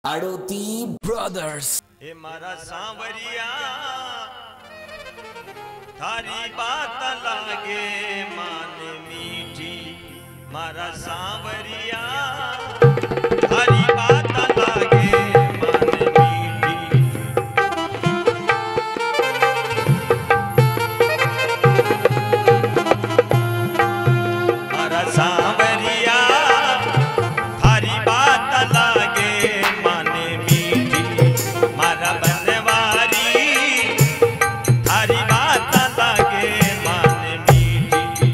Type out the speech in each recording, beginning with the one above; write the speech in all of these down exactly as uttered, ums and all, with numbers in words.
आड़ोती brothers. ए मारा सांवरिया थारी बात लागे मान मीठी, मारा सांवरिया थारी बात लागे मान मीठी। मारा सांवरिया थारी बात लागे मान मीठी, मारा बनवारी थारी बात लागे मान मीठी।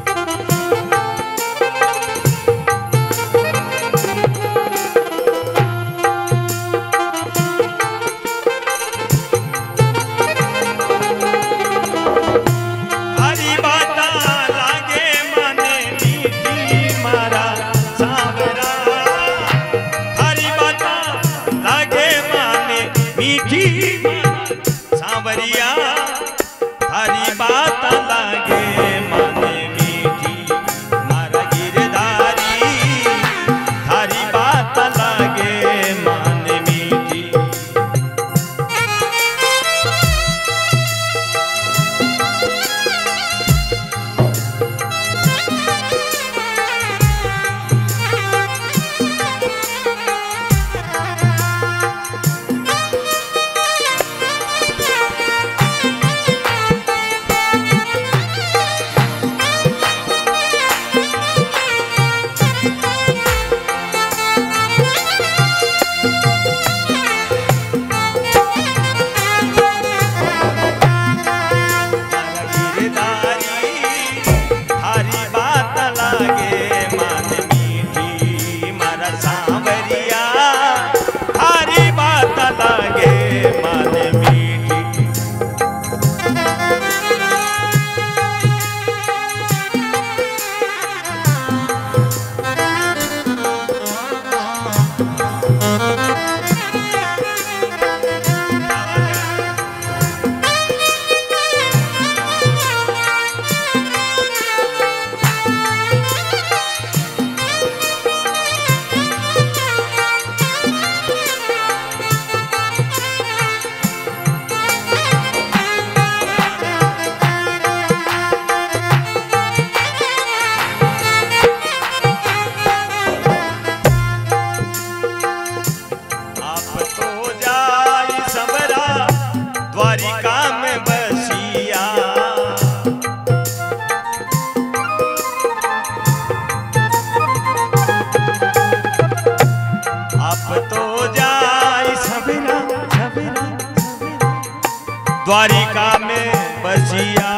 थारी बात लागे मान मीठी, मारा सांवरा थारी बात लागे मान मीठी, सांवरिया थारी बात लागे मान मीठी, मारा गिरधारी थारी बात लागे मान मीठी। द्वारिका में बसिया आप तो जाई सबरा सबरा द्वारिका में बसिया।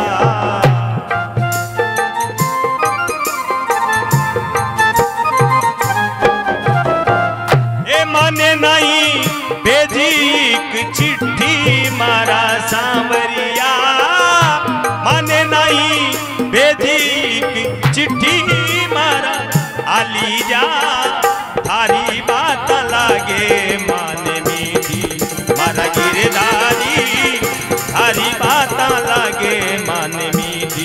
ए माने नहीं भेजी एक चिट्ठी मारा सांवरिया, माने नहीं भेजी एक चिट्ठी मारा आली जा थारी बात लागे मान मीठी, मारा गिरधारी थारी बात लागे मान मीठी।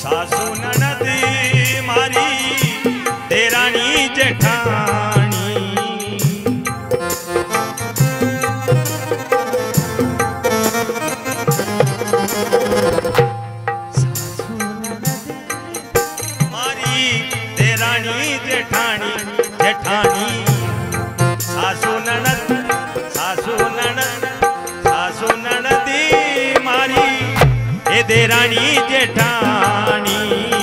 सासू ननद मारी देरानी जेठानी। सासू ननद मारी देरानी जेठानी जेठानी। सासू ननद सासू ननद सासू ननदी मारी ए देरानी जेठानी।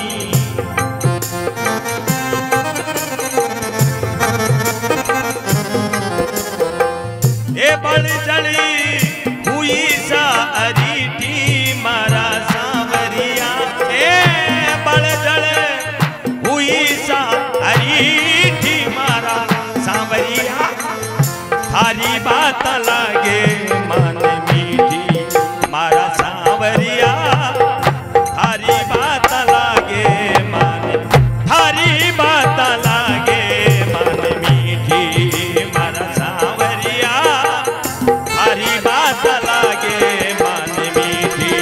ए बड़ जली हुई सा अरीठी मारा सांवरिया। ए बड़ जल हुई सा अरीठी मारा सांवरिया। थारी बात लागे मन मीठी मारा सांवरिया। थारी बात लागे मन थारी बात लागे मन मीठी मारा सांवरिया। थारी बात लागे मन मीठी।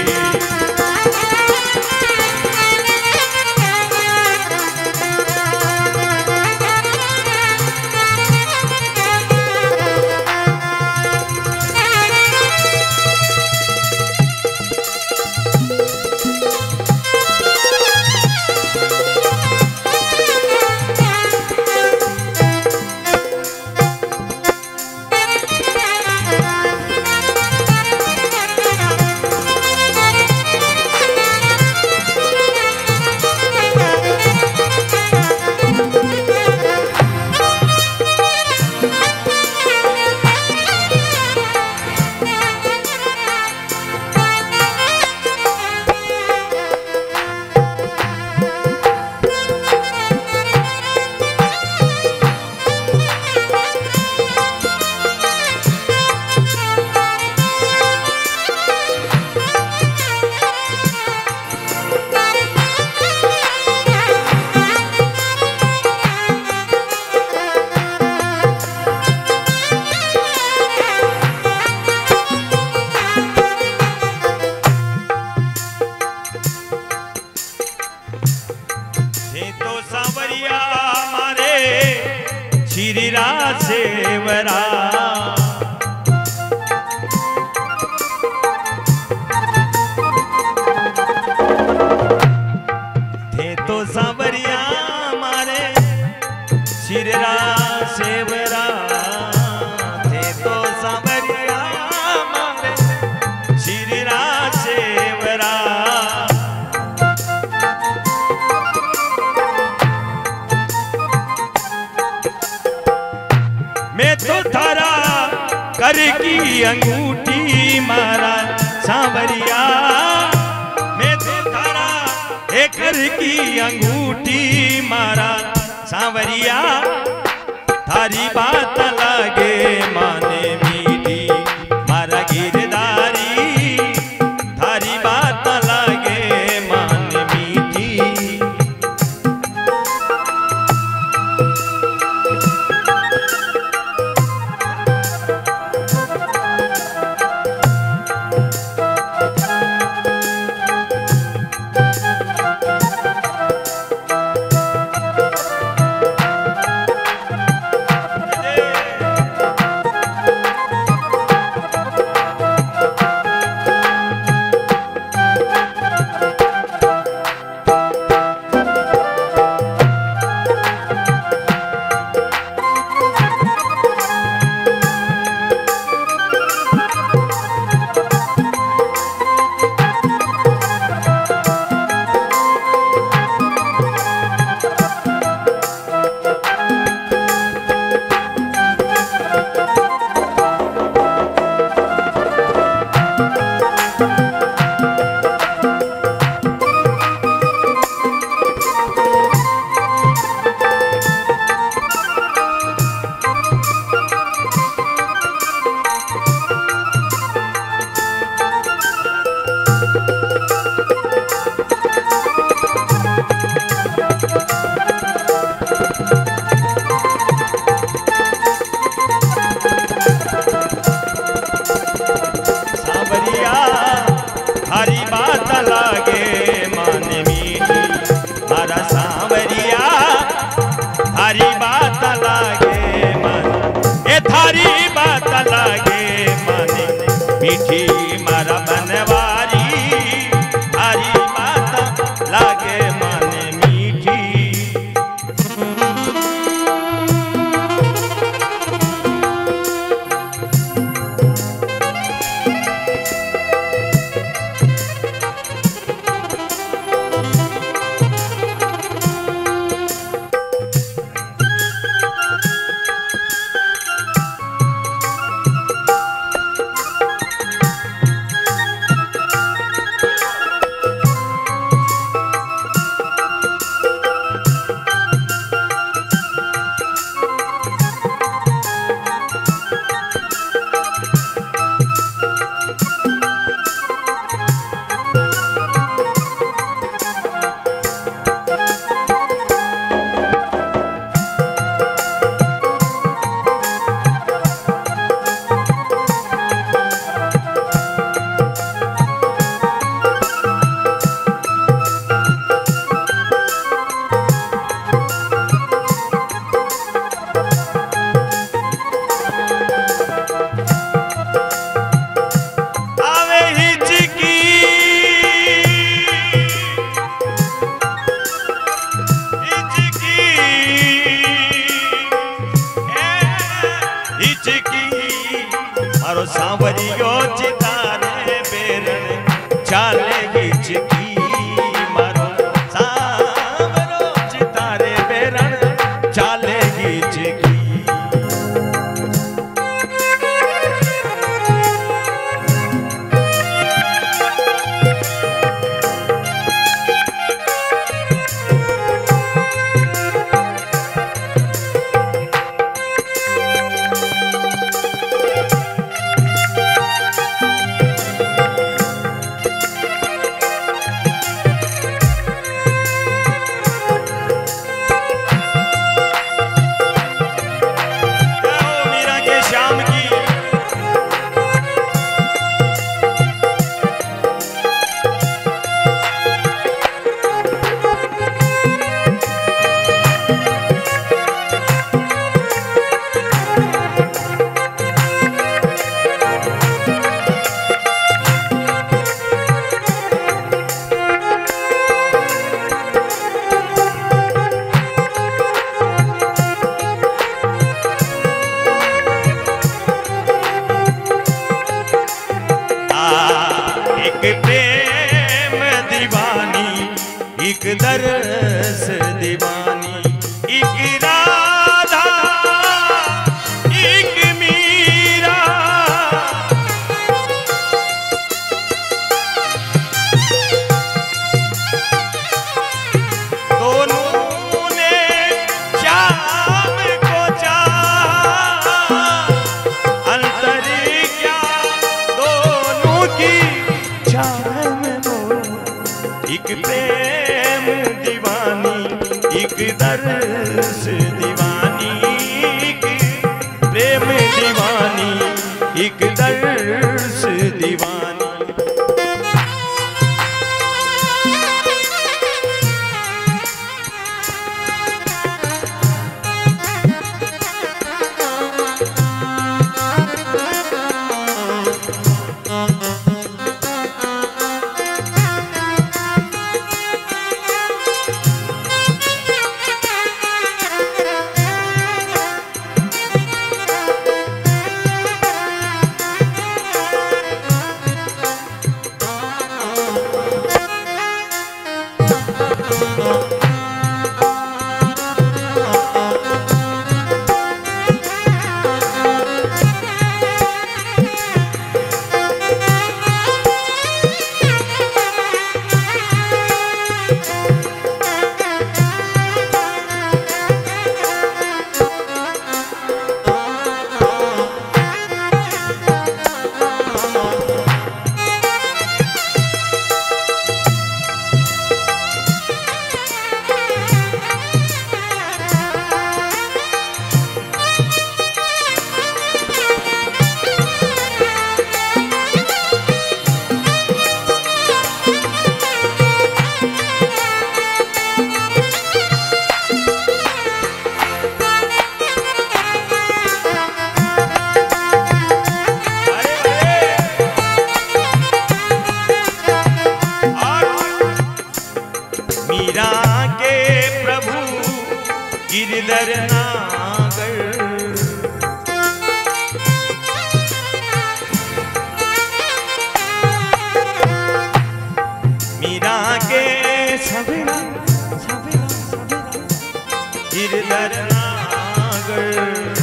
श्रीरा सेवरा थे तो सांवरिया मारे श्रीरा सेवरा। थे तो सांवरिया मारे श्रीरा सेवरा। मैं तो थारा कर की अंगूठी मारा सांवरिया। मैं तो थारा एक कर की अंगूठी मारा सांवरिया। थारी बात लागे माने मीठी मारा गिरधारी। थारी बात लागे माने मीठी। सांवरियो चितारे बेरण चाले हिचकी मारो सांवरो चितारे बेरण चाले हिचकी। एक दरस दीवानी एक राधा एक मीरा दोनों ने शाम को चाहा अंतर क्या दोनों की चाह में वो एक प्रेम दीवानी एक दरस दीवानी एक प्रेम दीवानी एक दरस दीवानी। गिरधर नागर मीरा के सवेरा सवेरा सवेरा गिरधर नागर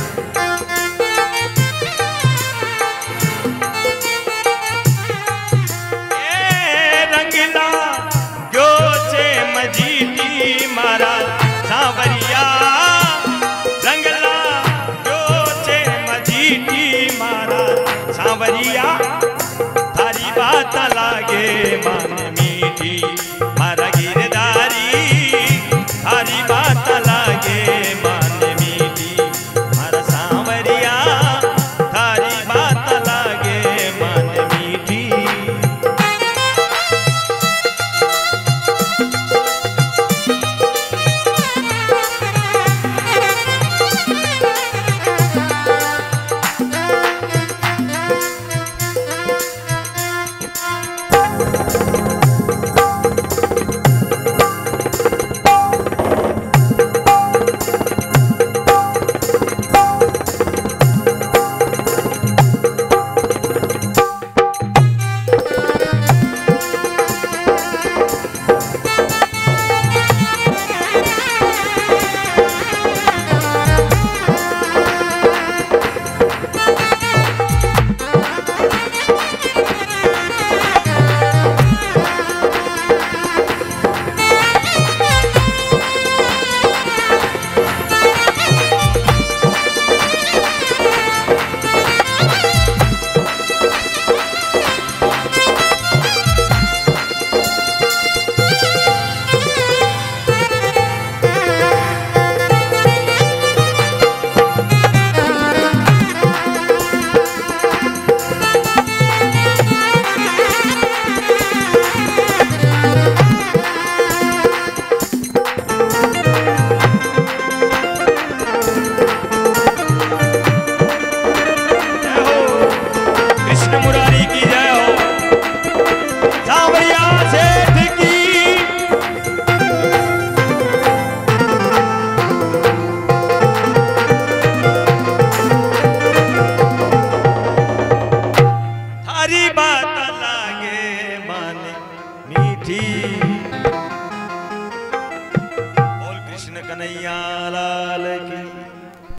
रंगला जो से मजीदी मारा सांवरिया रंगला जो से मजीदी मारा सांवरिया थारी बात लागे मन मीठी मारा गिरधारी थारी बात लागे मन मीठी मारा सांवरिया थारी बात लागे मन मीठी। सारी बात